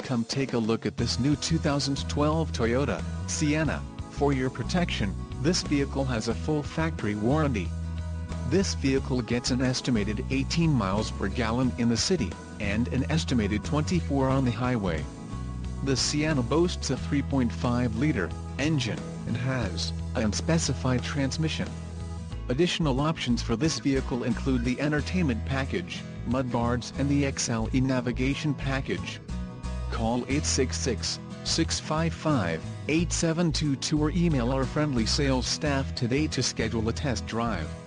Come take a look at this new 2012 Toyota Sienna. For your protection, this vehicle has a full factory warranty. This vehicle gets an estimated 18 miles per gallon in the city, and an estimated 24 on the highway. The Sienna boasts a 3.5-liter engine, and has an unspecified transmission. Additional options for this vehicle include the entertainment package, mud guards and the XLE navigation package. Call 866-655-8722 or email our friendly sales staff today to schedule a test drive.